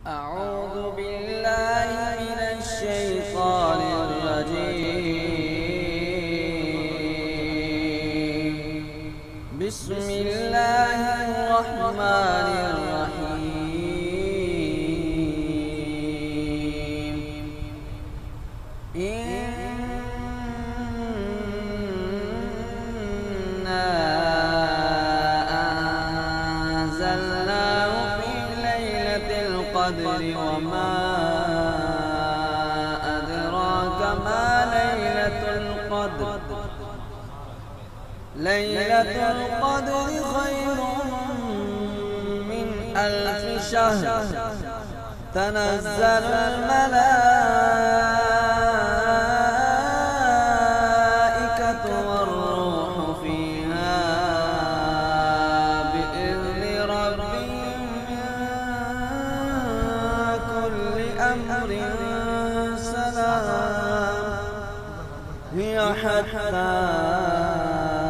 أعوذ بالله من الشيطان الرجيم. بسم الله الرحمن الرحيم. إنا أنزلناه في ليلة القدر وما أدراك ما ليلة القدر. ليلة القدر خير من 1000 شهر. تنزل الملائكة والروح فيها بإذن ربهم من كل أمر سلام. هي حتى